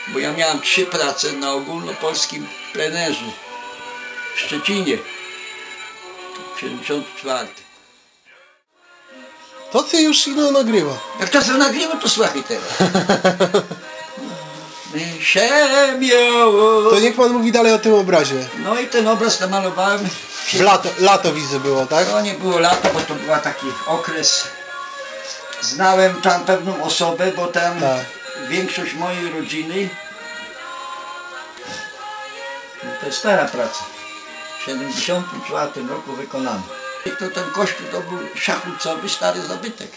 bo ja miałem 3 prace na ogólnopolskim plenerze w Szczecinie. 74. To ty już ino nagrywa. Jak to co nagrywa, to słuchaj teraz. Się miało. To niech pan mówi dalej o tym obrazie. No i ten obraz namalowałem. Lato widzę było, tak? To nie było lato, bo to był taki okres. Znałem tam pewną osobę, bo tam większość mojej rodziny. No to jest stara praca. W 74 roku wykonany. I to ten kościół to był szachulcowy, stary zabytek.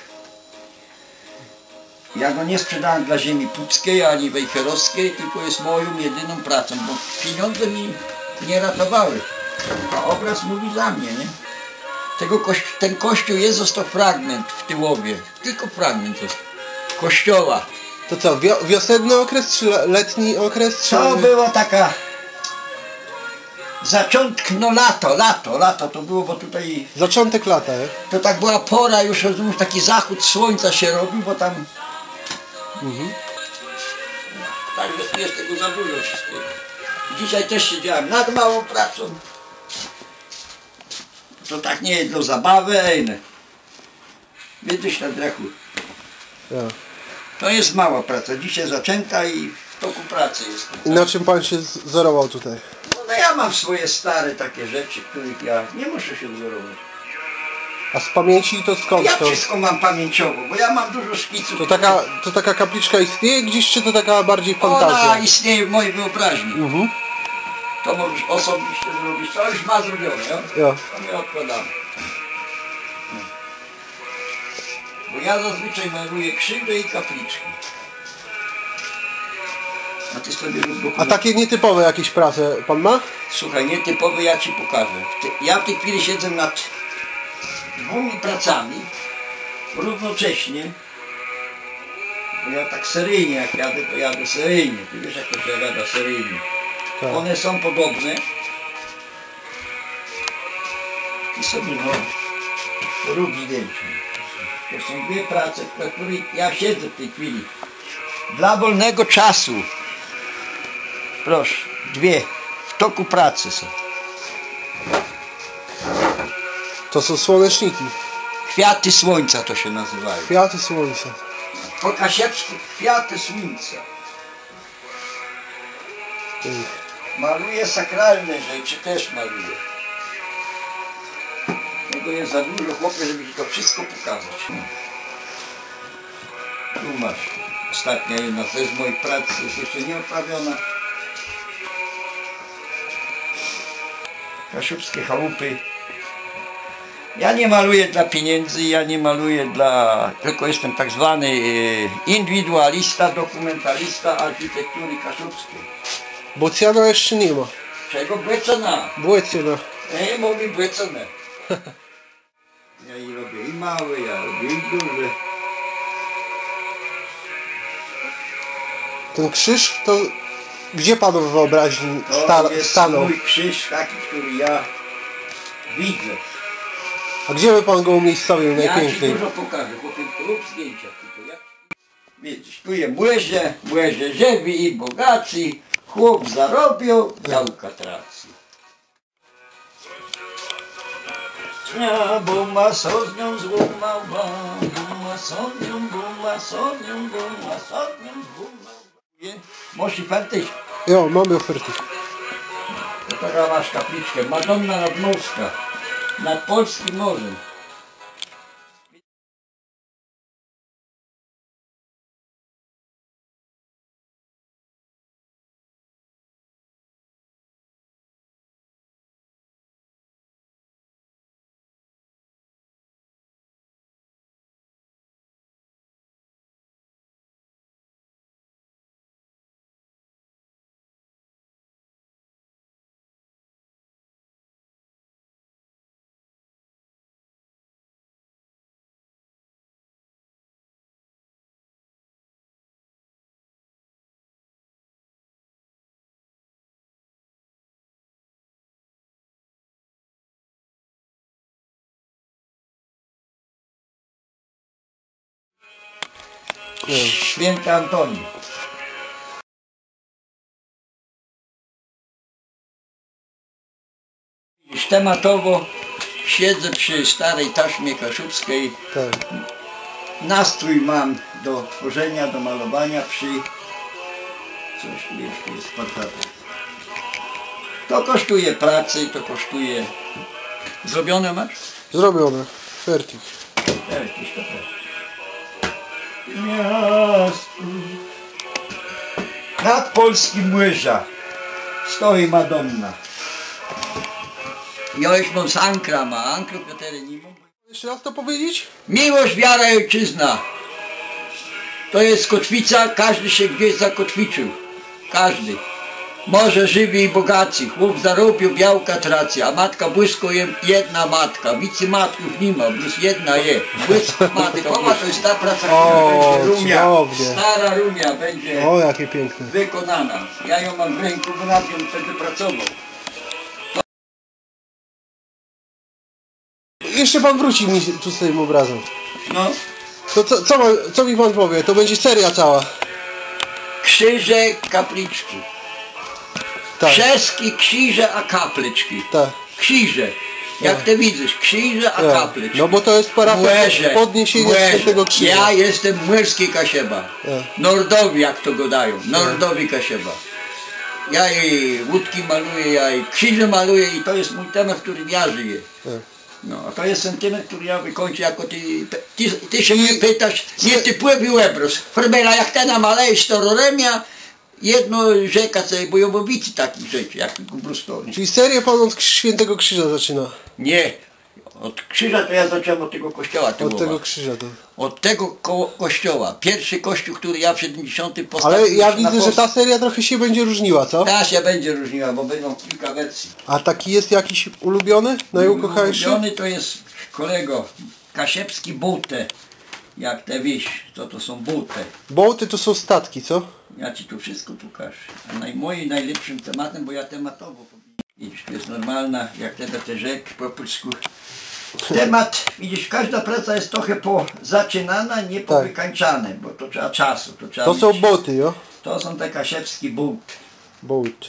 Ja go nie sprzedałem dla ziemi puckiej ani wejherowskiej, tylko jest moją jedyną pracą, bo pieniądze mi nie ratowały. A obraz mówi za mnie, nie? Ten kościół jest, został fragment w Tyłowie, tylko fragment został. Kościoła. To co, wiosenny okres czy letni okres? Czy... To była taka... no lato to było, bo tutaj... Zaczątek lata, nie? To tak była pora, już rozumiesz, taki zachód słońca się robił, bo tam... Także jest tego za dużo wszystkiego. Dzisiaj też siedziałem nad małą pracą. To tak nie jest do zabawy, ejne. Widzisz na drechu. Ja. To jest mała praca, dzisiaj zaczęta i w toku pracy jest. I na czym pan się wzorował tutaj? No ja mam swoje stare takie rzeczy, których ja nie muszę się wzorować. A z pamięci to skąd Ja to? wszystko mam pamięciowo, bo ja mam dużo szkiców. To taka kapliczka istnieje gdzieś, czy to taka bardziej fantazja? Ona istnieje w mojej wyobraźni. To możesz osobiście zrobić, to już ma zrobione, ja? Ja. To my odkładamy. Bo ja zazwyczaj maluję krzyże i kapliczki. A ty sobie A takie nietypowe jakieś prace pan ma? Słuchaj, nietypowe ja ci pokażę. Ja w tej chwili siedzę nad 2 pracami równocześnie. Bo ja tak seryjnie jak jadę, to jadę seryjnie. Ty wiesz jak to się gada seryjnie. Tak. One są podobne. I sobie no rób zdjęcie. To są 2 prace, na których ja siedzę w tej chwili. Dla wolnego czasu. Proszę, 2 w toku pracy są. To są słoneczniki. Kwiaty słońca to się nazywają. Kwiaty słońca. Po kasiepsku kwiaty słońca. Maluję sakralne rzeczy, też maluję. Tego jest za dużo, chłopie, żeby ci to wszystko pokazać. Tu masz ostatnia jedna z moich prac, jest jeszcze nie oprawiona. Kaszubskie chałupy. Ja nie maluję dla pieniędzy, ja nie maluję tylko jestem tak zwany indywidualista, dokumentalista architektury kaszubskiej. Bocjana jeszcze nie ma. Czego? Błecana. Błecjana. Mówi błecane. Ja i robię i małe, ja robię i duże. Ten krzyż to gdzie panu w wyobraźni jest stanął? mój krzyż taki, który ja widzę. A gdzie by pan go umiejscowił najpiękniej? Ja ci dużo pokażę, chłopie, rób zdjęcia tylko. Widzisz, tu jest młeże żywi i bogaci, chłop zarobił, działka traci. Buma sodnią złumał, buma sodnią, buma sodnią, buma sodnią, buma. Możesz partyć? Jo, mamy oferty. To taka masz kapliczkę, Madonna Nadmorska, nad Polskim Morzem. Święty Antoni. tematowo siedzę przy starej taśmie kaszubskiej. Tak. Nastrój mam do tworzenia, do malowania przy... Coś tu jeszcze jest portata. To kosztuje pracy, to kosztuje... Zrobione masz? Zrobione. Fertig. Jakiś to miastu nad polskim łyża stoi Madonna. Ja już mam z Ankra, ma Ankru Piotery nie mam. Jeszcze raz to powiedzieć? Miłość, wiara i ojczyzna. To jest kotwica, każdy się gdzieś zakotwiczył. Każdy. Może żywi i bogaci, chłop zarobił białka traci, a matka błysko jedna matka, wicy matków nie ma, plus jedna je. Błysk matkowa to jest ta praca, która będzie rumia, cudownie. stara rumia będzie O, jakie piękne. wykonana. Ja ją mam w ręku, bo nad nią wtedy pracował. Jeszcze pan wróci mi tu z tym obrazem. No, To co mi pan powie? To będzie seria cała. krzyże, kapliczki. Tak. Krzeski, krzyże, a kapliczki. Tak. Krzyże. Jak ty widzisz, krzyże, a Tak. kapliczki. No bo to jest parafia podniesienia Świętego Krzyża. Ja jestem Młyrski Kasieba. Tak. Nordowi, jak to go dają. Nordowi Kasieba. Ja i łódki maluję, ja i krzyże maluję i to jest mój temat, którym ja żyję. Tak. No, a to jest sentyment, który ja wykończę jako ty się mnie pytasz, nie ty pływi łebros. Formela, jak ten namalejesz to Roremia, jedno rzeka sobie bojowowicy takich rzeczy, jak tylko Brustowni. Czyli serię pan od Świętego Krzyża zaczyna. Nie, od krzyża to ja zacząłem od tego kościoła Od tyłowa. tego krzyża to. Od tego kościoła. Pierwszy kościół, który ja w 70 postawiłem. Ale ja widzę, że ta seria trochę się będzie różniła, co? Ta się będzie różniła, bo będą kilka wersji. A taki jest jakiś ulubiony? Najukochańszy? Ulubiony to jest, kolego, Kasiebski Bułte. Jak te wieś, to są bułte. Bołty to są statki, co? Ja ci tu wszystko pokażę. A moim najlepszym tematem, bo ja tematowo widzisz, to jest normalna, jak te rzek po polsku. Temat, widzisz, każda praca jest trochę zaczynana, nie powykańczane, bo to trzeba czasu. To są boty, jo? To są te kasiebski bułt. Bołt.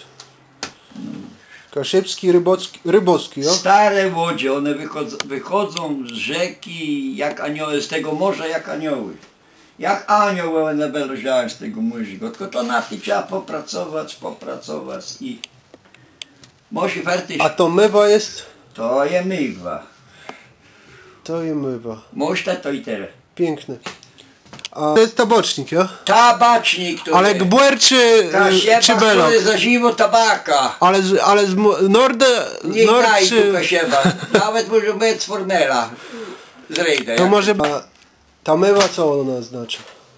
Kasiebski, rybowski, jo? Stare łodzie, one wychodzą z rzeki jak anioły, z tego morza jak anioły. Jak anioł one wyleciały z tego morza. Tylko to na tym trzeba popracować i musi fertyć. A to mywa jest? To je mywa. To je mywa. Można to i teraz. Piękne. A to jest tabacznik, jo? Tabacznik to Ale jest. gbur czy belok? To jest za zimno tabaka. Ale z Norde... Nie Nord daj czy... tu Kasieba. Nawet może być z Formela. Z Rejda. To może... A ta mywa co ona oznacza?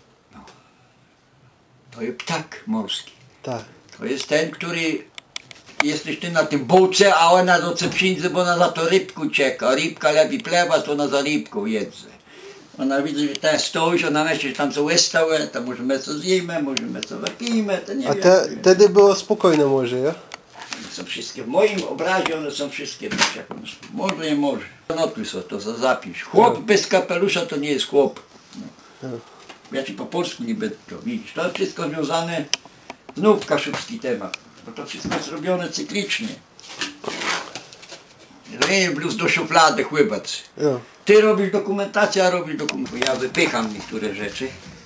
To jest ptak morski. Tak. To jest ten, który jesteś ty na tym bułce, a ona do cepsińcy, bo ona za to rybku cieka. Rybka lepi plewa, to ona za rybką jedze. Ona widzi, że ten stoisz, ona myśli, że tam co łystałe, to możemy co zjemy, możemy co wypijmy, to nie A wiem. wtedy było spokojne może, ja? Są wszystkie, w moim obrazie one są wszystkie, jak one są. Może nie może. Notuj sobie to, za zapisz. Chłop bez kapelusza to nie jest chłop. No. Ja ci po polsku nie będę to widzisz. To wszystko związane, znów kaszubski temat. Bo to wszystko jest robione cyklicznie. Nie bluz do szuflady chłybac. Ja. Ty robisz dokumentację, a robisz dokumentację. Ja wypycham niektóre rzeczy.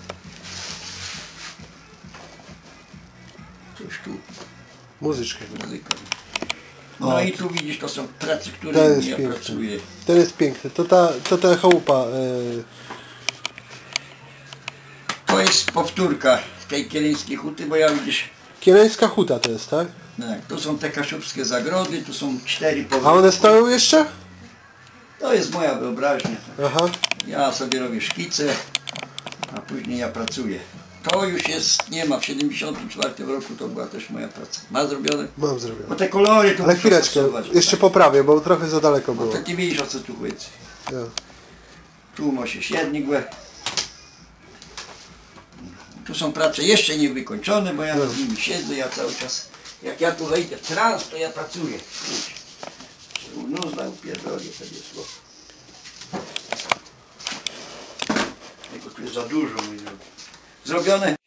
Coś tu. Muzyczkę. Muzyka. No i tu widzisz, to są prace, To które jest ja piękne. pracuję. To jest piękne. To ta chałupa. To jest powtórka tej kieleńskiej huty, bo ja widzisz, Kieleńska huta to jest, tak? tak, tu są te kaszubskie zagrody, tu są 4 A powroty. one stoją jeszcze? To jest moja wyobraźnia. Aha. Ja sobie robię szkice, a później ja pracuję. To już jest, nie ma, w 74 roku to była też moja praca. Ma zrobione? Mam Bo zrobione. te kolory tu Ale muszę chwileczkę, pasować, jeszcze tak. poprawię, bo trochę za daleko Bo było. to nie widzisz, o co tu chodzi. Ja. Tu masz średnigłe. Tu są prace jeszcze nie wykończone, bo ja z nimi siedzę, ja cały czas, jak ja tu wejdę w trans, to ja pracuję. No znowu pierdolę sobie słowo. Tego tu jest za dużo, mój drogi. Zrobione.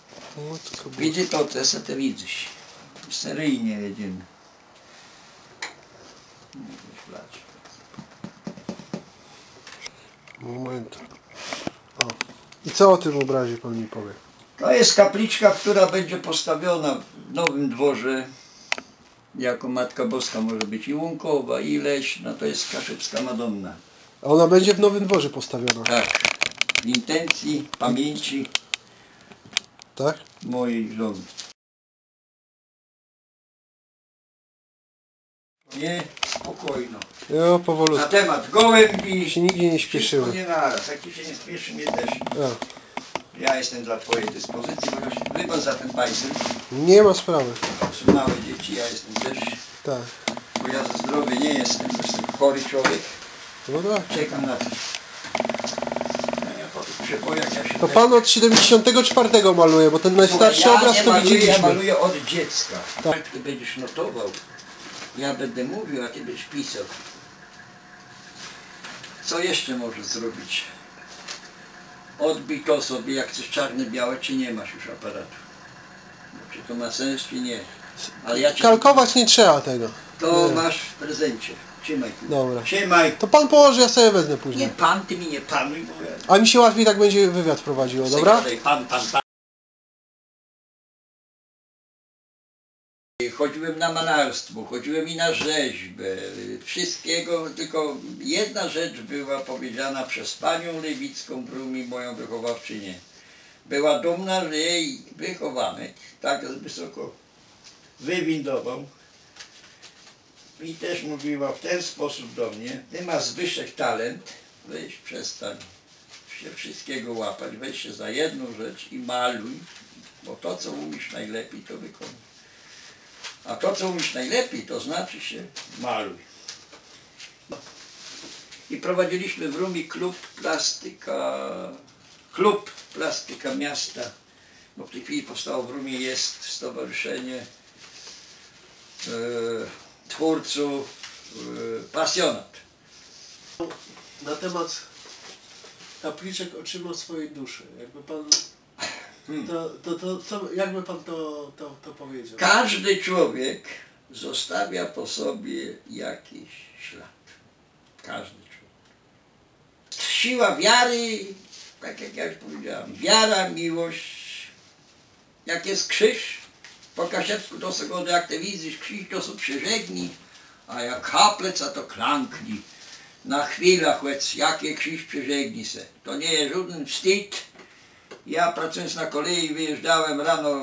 Matko, Widzi to, te widzisz. Seryjnie jedziemy. Moment. O. I co o tym obrazie pan mi powie? To jest kapliczka, która będzie postawiona w Nowym Dworze. Jako Matka Boska może być i Łąkowa, i Leśna. To jest Kaszubska Madonna. A ona będzie w Nowym Dworze postawiona? Tak. W intencji, pamięci Tak? mojej żony. Nie, spokojno. Jo, powolutku. Na temat gołębi. Się nigdzie nie Wszystko śpieszyły. nie naraz. Jak tu się nie spieszy, mnie też. Ja. Ja jestem dla twojej dyspozycji, bo wybacz za ten bajzel. Nie ma sprawy. Są małe dzieci, ja jestem też. Tak. Bo ja za zdrowy nie jestem, jestem chory człowiek. No tak. Czekam na to. No ja po tych przebojach ja się To też... pan od 74 maluje, bo ten najstarszy ja obraz nie to maluję, widzieliśmy. ja maluję od dziecka. Tak. Jak ty będziesz notował, ja będę mówił, a ty będziesz pisał. Co jeszcze możesz zrobić? Odbij to sobie, jak chcesz czarne, białe, czy nie masz już aparatu. Czy to ma sens, czy nie. Ale ja ci... Kalkować nie trzeba tego. To Nie. masz w prezencie. Trzymaj tu. Dobra. Trzymaj. To pan położy, ja sobie wezmę Nie później. pan, ty mi nie panuj, bo ja... A mi się łatwiej tak będzie wywiad prowadziło, dobra? Zagadaj, pan. Chodziłem na malarstwo, chodziłem i na rzeźbę, wszystkiego, tylko jedna rzecz była powiedziana przez panią Lewicką w Rumi, moją wychowawczynię. Była dumna, że jej wychowanek tak wysoko wywindował i też mówiła w ten sposób do mnie: ty masz Zbyszek talent, weź przestań się wszystkiego łapać, weź się za jedną rzecz i maluj, bo to co umiesz najlepiej to wykonuj. A to co umiesz najlepiej to znaczy się maluj. I prowadziliśmy w Rumi klub plastyka miasta, bo w tej chwili powstało w Rumie, jest stowarzyszenie twórców pasjonat. Na temat kapliczek oczyma swojej duszy. Jakby pan... jakby pan to powiedział? Każdy człowiek zostawia po sobie jakiś ślad. Każdy człowiek. Siła wiary, tak jak ja już powiedziałem, wiara, miłość. Jak jest krzyż, po kasiecku to są go, jak te widzisz, krzyż to są przyżegni, a jak haplec, a to klankni. Na chwilę, chłec, jakie krzyż przyżegni se. To nie jest żaden wstyd. Ja pracując na kolei wyjeżdżałem rano,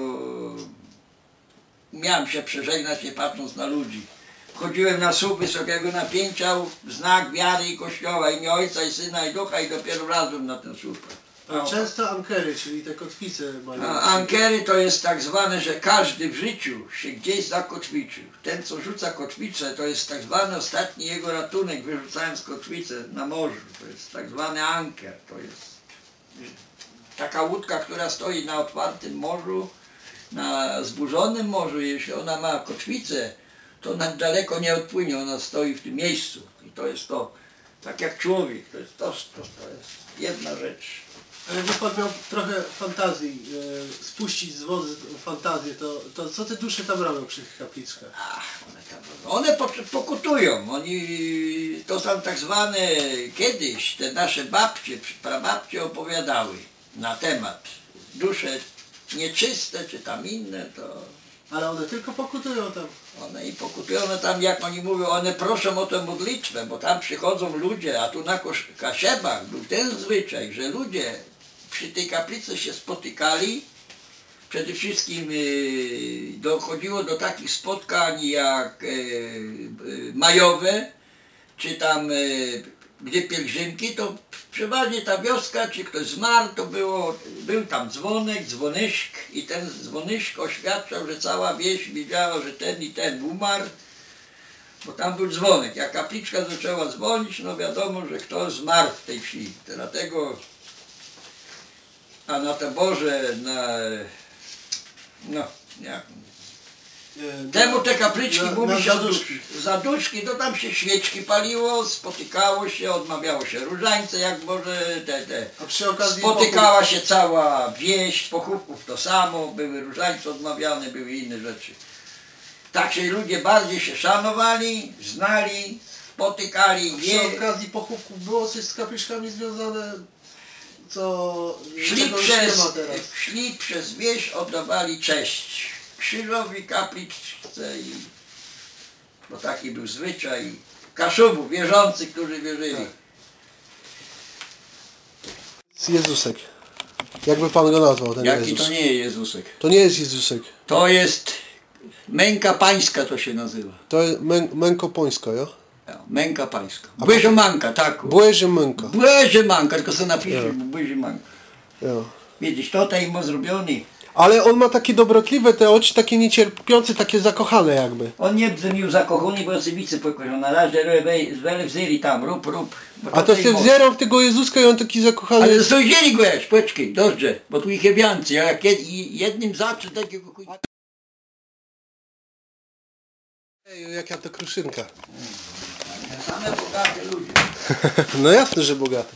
miałem się przeżegnać nie patrząc na ludzi. Chodziłem na słup wysokiego napięcia w znak wiary i Kościoła, imię Ojca i Syna i Ducha i dopiero wlazłem na ten słup. Często ankery, czyli te kotwice mają. A ankery to jest tak zwane, że każdy w życiu się gdzieś zakotwiczył. Ten co rzuca kotwicę to jest tak zwany ostatni jego ratunek, wyrzucając kotwicę na morzu. To jest tak zwany anker. To jest taka łódka, która stoi na otwartym morzu, na zburzonym morzu. Jeśli ona ma kotwicę, to nad daleko nie odpłynie, ona stoi w tym miejscu. I to jest to, tak jak człowiek, to jest jedna rzecz. Ale jakby pan miał trochę fantazji, spuścić z wody fantazję, to co te dusze tam robią przy tych kapliczkach? One pokutują, to są tak zwane, kiedyś te nasze babcie, prababcie opowiadały na temat dusze nieczyste czy tam inne, to... Ale one tylko pokutują tam. One i pokutują, one tam, jak oni mówią, one proszą o tę modlitwę, bo tam przychodzą ludzie, a tu na Kasiebach był ten zwyczaj, że ludzie przy tej kaplicy się spotykali. Przede wszystkim dochodziło do takich spotkań jak majowe, czy tam gdzie pielgrzymki, to przeważnie ta wioska, czy ktoś zmarł, to był tam dzwonek, dzwonyszk i ten dzwonyszk oświadczał, że cała wieś wiedziała, że ten i ten umarł, bo tam był dzwonek. Jak kapliczka zaczęła dzwonić, no wiadomo, że ktoś zmarł w tej wsi. Dlatego, a na taborze, temu te kapliczki mówi się zaduszki, to tam się świeczki paliło, spotykało się, odmawiało się różańce, jak może A przy okazji spotykała się cała wieś, pochówków to samo, były różańce odmawiane, były inne rzeczy. Tak się ludzie bardziej się szanowali, znali, spotykali, Przy okazji pochówków było coś z kapliczkami związane, czego już nie ma teraz. szli przez wieś, oddawali cześć krzyżowi, kapliczce i... Bo taki był zwyczaj Kaszubów, wierzących, którzy wierzyli. Tak. Jezusek. Jakby pan go nazwał, ten Jaki Jezus? to nie jest Jezusek? To nie jest Jezusek. To jest męka pańska, to się nazywa. To jest męko pońsko, jo? Ja, męka pańska. Błyżemanka, tak. Błeży męko. Błyżemanka, tylko sobie napiszę, błyżemanka. Jo. Widzisz, tutaj ma zrobiony. Ale on ma takie dobrotliwe te oczy, takie niecierpiące, takie zakochane jakby. On nie był zakochany, bo sobie wicy pokażą. Na razie wzęli tam, rób. A to się wzierał w tego Jezuska i on taki zakochany. Ale sądzieli go jeszcze, poczekaj, dobrze, bo tu ich jest więcej, a jak jednym zacznie takiego chuj... Ej, jaka to kruszynka. Same bogate ludzie. No jasne, że bogaty.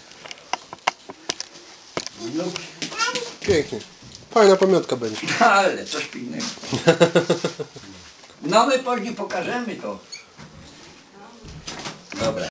Wnuki. Pięknie. Fajna pamiątka będzie. Ale coś pilnego. No my później pokażemy to. Dobra.